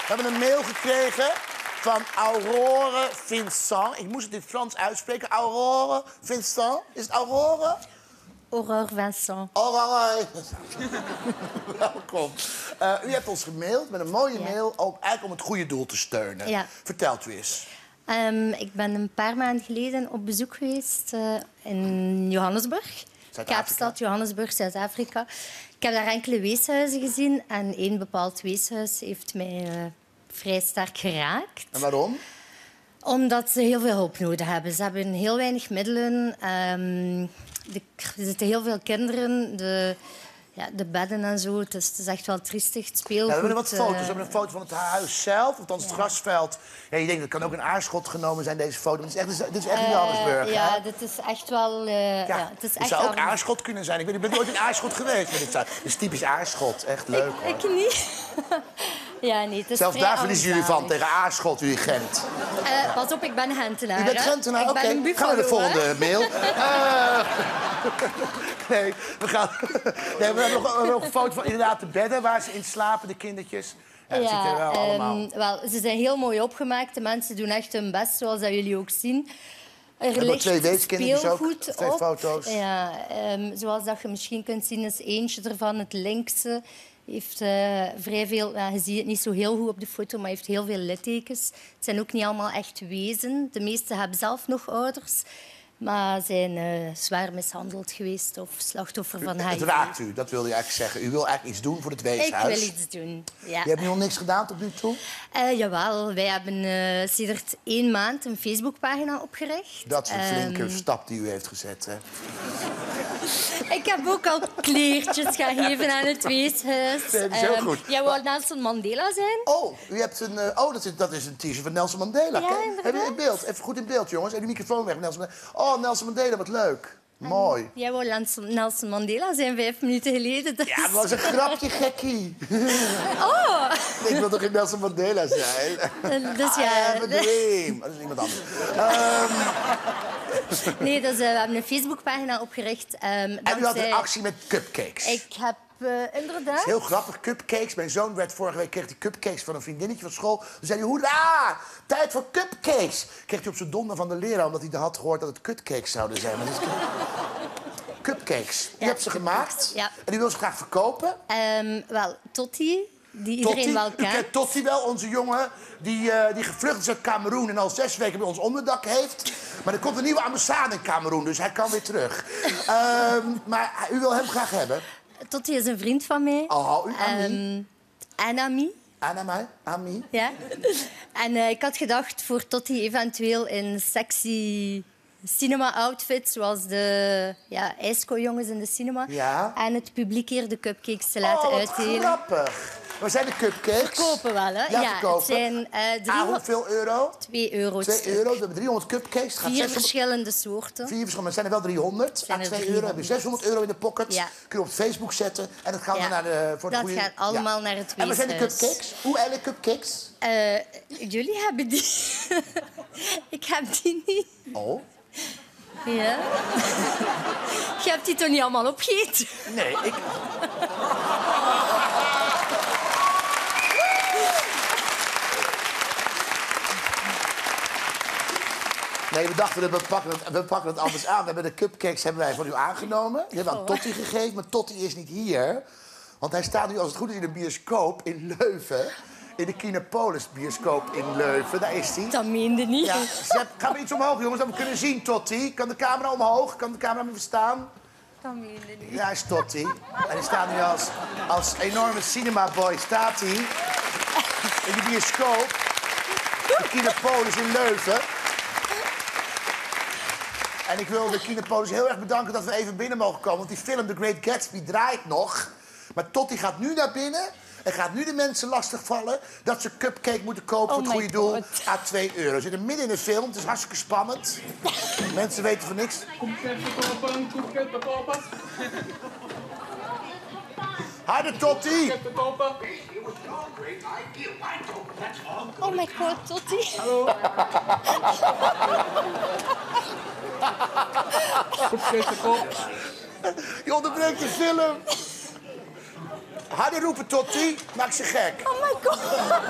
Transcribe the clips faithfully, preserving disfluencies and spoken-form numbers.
We hebben een mail gekregen van Aurore Vincent. Ik moest het in het Frans uitspreken. Aurore Vincent. Is het Aurore? Aurore Vincent. Aurore. Welkom. Uh, u hebt ons gemaild met een mooie ja. mail, ook eigenlijk om het goede doel te steunen. Ja. Vertelt u eens. Um, ik ben een paar maanden geleden op bezoek geweest uh, in Johannesburg. Kaapstad, Johannesburg, Zuid-Afrika. Ik heb daar enkele weeshuizen gezien en één bepaald weeshuis heeft mij uh, vrij sterk geraakt. En waarom? Omdat ze heel veel hulp nodig hebben. Ze hebben heel weinig middelen. Um, de, er zitten heel veel kinderen. De, ja, de bedden en zo. Het is, het is echt wel triestig. Het speelgoed. Ja, we hebben wat foto's. We hebben een foto van het huis zelf, althans het ja. grasveld. Ja, je denkt, dat kan ook een aarschot genomen zijn, deze foto. Dit is echt, dit is echt in Johannesburg. Uh, ja, hè? dit is echt wel... Uh, ja, ja, het is het echt zou ook Johannes... aarschot kunnen zijn. Ik ben, ik ben nooit in aarschot geweest. Maar dit, zou, dit is typisch aarschot. Echt leuk, ik, hoor. Ik niet. Ja, nee, het is zelfs daar verliezen jullie van, tegen aarschot, jullie Gent. Uh, ja. Pas op, ik ben Gentenaar. U bent Gentenaar? Oké, okay. Gaan we de volgende hè? mail. Uh, nee, we gaan... Nee, we hebben nog, we hebben nog een foto van inderdaad de bedden waar ze in slapen, de kindertjes. Ja, dat ja, ziet er wel um, allemaal. Wel, ze zijn heel mooi opgemaakt. De mensen doen echt hun best, zoals dat jullie ook zien. Er we hebben twee weeskindjes ook, twee op. foto's. Ja, um, zoals dat je misschien kunt zien is eentje ervan, het linkse. Heeft uh, vrij veel, ja, je ziet het niet zo heel goed op de foto, maar heeft heel veel littekens. Het zijn ook niet allemaal echt wezen. De meeste hebben zelf nog ouders. Maar zijn uh, zwaar mishandeld geweest of slachtoffer van H I V. Het raakt u, dat wilde je eigenlijk zeggen. U wil eigenlijk iets doen voor het weeshuis. Ik wil iets doen, ja. Je hebt nog niks gedaan tot nu toe? Uh, jawel, wij hebben uh, sinds één maand een Facebookpagina opgericht. Dat is een flinke um... stap die u heeft gezet, hè? Ik heb ook al kleertjes gaan geven aan het weeshuis. Nee, dat is heel um, goed. Jij wou Nelson Mandela zijn? Oh, u hebt een, uh, oh dat is, dat is een t-shirt van Nelson Mandela. Ja, Kijk, heb je in beeld? Even goed in beeld, jongens. En de microfoon weg, Nelson Mandela. Oh, Nelson Mandela, wat leuk. Mooi. En jij wou Nelson Mandela zijn vijf minuten geleden. Dat ja, dat was een grapje, gekkie. Oh. Ik wil toch geen Nelson Mandela zijn? Dus ja. I have a dream. Dat is iemand anders. Um... Nee, dus uh, we hebben een Facebookpagina opgericht. Um, en u had een actie met cupcakes. Ik heb uh, inderdaad... Dat is heel grappig, cupcakes. Mijn zoon werd vorige week, kreeg hij cupcakes van een vriendinnetje van school. Toen zei hij, hoera, tijd voor cupcakes. Kreeg hij op zijn donder van de leraar, omdat hij had gehoord dat het cupcakes zouden zijn. Maar het is cupcakes. U ja, hebt ze gemaakt ja. En u wil ze graag verkopen? Um, wel, Totti. Die iedereen Totti, wel kent. U kent Totti wel, onze jongen die, uh, die gevlucht is uit Kameroen en al zes weken bij ons onderdak heeft. Maar er komt een nieuwe ambassade in Kameroen, dus hij kan weer terug. uh, maar u wil hem graag hebben? Totti is een vriend van mij. Oh, uw Ami? Um, en Ami. Anami? Ami? Ja. En uh, ik had gedacht voor Totti eventueel in sexy cinema-outfit, zoals de ja, ijsko-jongens in de cinema. Ja. En het publiek hier de cupcakes te laten oh, wat uitdelen. grappig. Waar zijn de cupcakes? Verkopen wel, hè? Ja, ja verkopen. Het zijn uh, driehonderd... Ah, hoeveel euro? Twee euro. Twee euro, we hebben driehonderd cupcakes. Vier zeshonderd... verschillende soorten. Vier verschillende, maar zijn er wel driehonderd. Zijn ah, er twee driehonderd. euro, hebben zeshonderd euro in de pocket. Ja. Kun je op Facebook zetten. En dat gaat ja. dan naar de... Voor dat de goede... gaat allemaal ja. naar het weeshuis. En waar zijn de cupcakes? Hoe eigenlijk cupcakes? Uh, jullie hebben die. Ik heb die niet. Oh? Ja. Je hebt die toch niet allemaal opgegeten? Nee, ik... Nee, we dachten, we pakken, het, we pakken het anders aan. We hebben de cupcakes hebben wij van u aangenomen. Die hebben we aan Totti gegeven, maar Totti is niet hier. Want hij staat nu, als het goed is, in een bioscoop in Leuven. In de Kinepolis bioscoop in Leuven. Daar is hij. Dat meende niet. Ja, gaan we iets omhoog, jongens, dat we kunnen zien, Totti. Kan de camera omhoog? Kan de camera me verstaan? Dat meende niet. Ja, hij is Totti. En hij staat nu als, als enorme cinemaboy, staat hij in de bioscoop. De Kinepolis in Leuven. En ik wil de Kinepolis heel erg bedanken dat we even binnen mogen komen. Want die film The Great Gatsby draait nog. Maar Totti gaat nu naar binnen en gaat nu de mensen lastigvallen dat ze cupcake moeten kopen voor oh het goede God. doel. À twee euro. We zitten midden in een film, het is hartstikke spannend. Mensen weten van niks. Harde Totti! Oh my God, Totti. Hallo. Je onderbreekt de film. Harder roepen, Totti. Maak ze gek. Oh my god.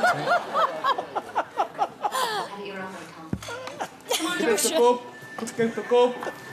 Kijk de kop. Kijk de kop.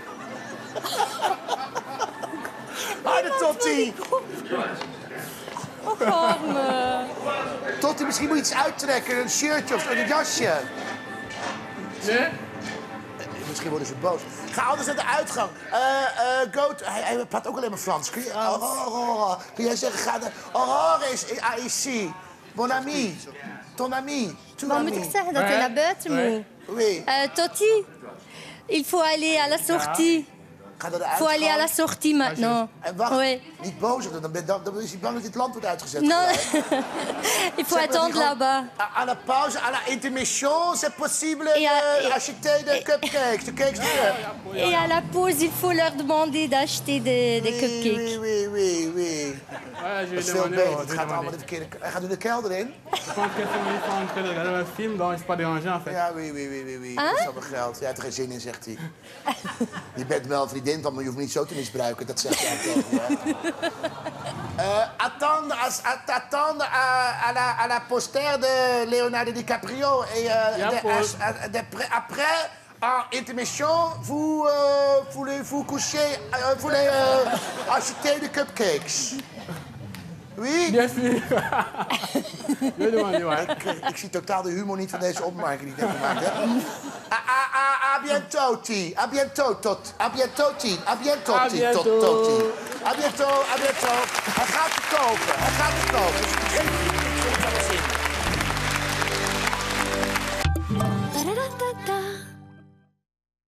Harder, Totti. Och, arme. Totti, misschien moet je iets uittrekken. Een shirtje of een jasje. Nee? Misschien worden ze boos. Ga anders naar de uitgang. Uh, uh, go to... hij, hij praat ook alleen maar Frans. Kun, je... oh, oh, oh. Kun jij zeggen, ga naar... Aurore is ici. Mon ami. Ton ami. Ton Wat ami. moet ik zeggen? Dat hij naar buiten moet. Oui. Uh, Totti, il faut aller à la sortie. Ga naar de Il faut aller à la uitgang. sortie maintenant. En wacht, Oui. niet boos worden. Dan, ben- dan, dan is hij bang dat dit land wordt uitgezet. Non, gelijk. il faut Zeg maar attendre die gewoon- là-bas. À, à la pause, à la intermission, c'est possible Et à- de et- acheter des cupcakes. De cakes de cup. Et à la pause, il faut leur demander d'acheter des, des Oui, cupcakes. oui, oui, oui. Ouais, je Dat vais is veel demander. beter. Je Het vais gaat allemaal demander. de verkeerde... Hij gaat nu de kelder in. Je pense que c'est une fois en train de regarder un film, donc c'est pas dérangeant en fait. Ja, oui, oui, oui, oui, oui. Dat is allemaal geld. Jij hebt er geen zin in, zegt hij. Je bent wel een vriendin van me, je hoeft me niet zo te misbruiken. Dat zegt hij tegen je. Uh, attendre à, à- attendre à, à, la, à la poster de Leonardo DiCaprio. Et uh, Ja, de, Paul. as- à- de, après, en intermission, vous uh, voulez vous coucher, uh, voulez uh, acheter de cupcakes. Oui? Bien sûr. Je vais demander, ouais. Ik, eh, ik zie totaal de humor niet van deze opmerking die ik net gemaakt heb. A, a, a, a bientôt, T. A bientôt, tot. A bientôt, T. A bientôt, A T. bientôt. Tot, tot, T. A bientôt, a bientôt. Hij gaat het kopen. Hij gaat het kopen.